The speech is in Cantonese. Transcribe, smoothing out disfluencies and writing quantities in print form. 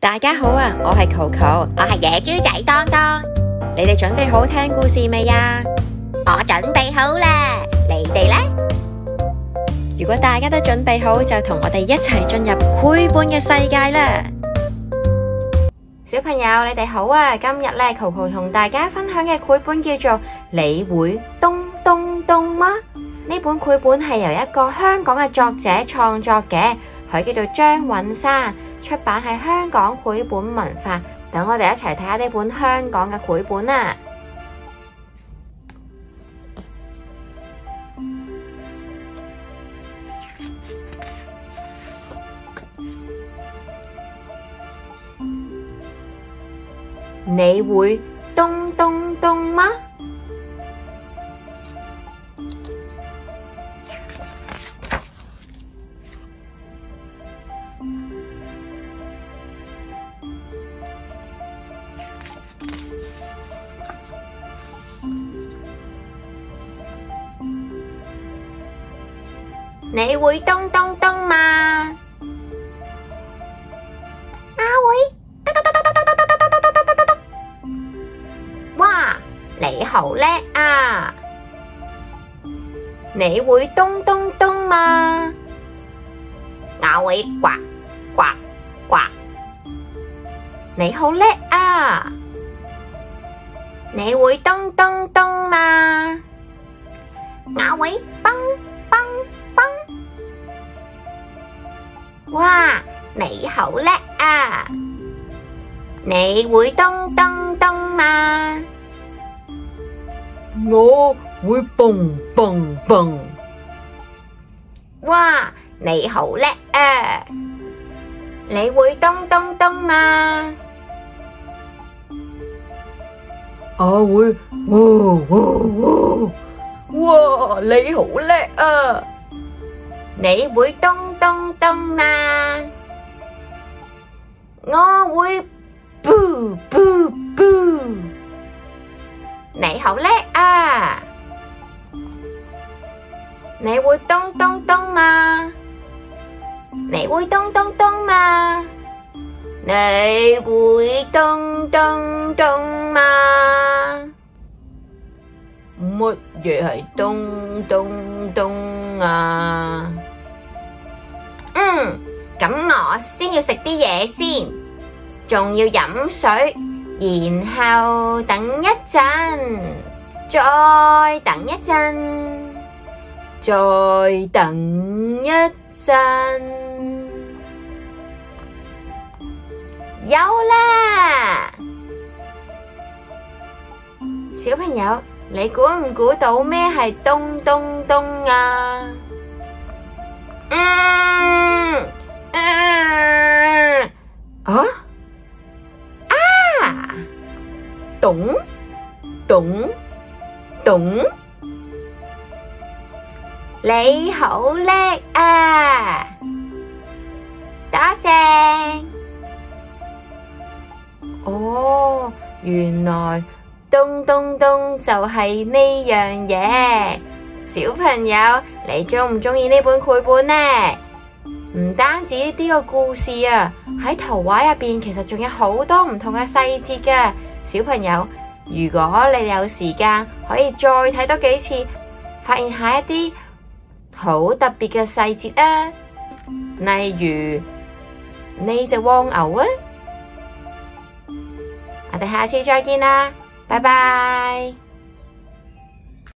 大家好啊，我係Coco， 我係野豬仔當當。 你哋準備好聽故事未啊？ 我準備好啦，你哋呢？ 如果大家都準備好，就同我哋一齊進入繪本嘅世界啦！小朋友，你哋好啊！今日咧，Coco同大家分享嘅繪本叫做《你會咚咚咚嗎》？呢本繪本係由一個香港嘅作者創作嘅，佢叫做張韻珊，出版喺香港繪本文化。等我哋一齊睇下呢本香港嘅繪本啊！你會咚咚咚嗎？你會咚咚咚嗎？ 我會。哇，你好叻啊！ 你會咚咚咚嗎？ 我會呱呱呱。 你好叻啊！ 你會咚咚咚嗎？我會蹦蹦蹦。哇，你好叻啊！你會咚咚咚嗎？ 我會蹦蹦蹦。 哇，你好叻啊！你會咚咚咚嗎？ 我會嗚嗚嗚。哇，你好叻啊！ 你會咚咚咚嗎？我會噗噗噗。你好叻啊！你會咚咚咚嗎？你會咚咚咚嗎？你會咚咚咚嗎？ 乜嘢係咚咚咚啊？ 咁我先要食啲嘢先，仲要飲水，然後等一陣，再等一陣， 再等一陣。 有啦！ 小朋友，你估唔估到咩係咚咚咚啊？咚咚咚！ 你好叻啊！多謝。 哦，原來咚咚咚就係呢樣嘢。小朋友，你鍾唔鍾意呢本繪本呢？唔單止呢個故事啊，喺圖畫入邊其實仲有好多唔同嘅細節㗎。小朋友，如果你有時間，可以再睇多幾次，發現下一啲好特別嘅細節啊。例如呢隻蝸牛啊！我哋下次再見啦，拜拜。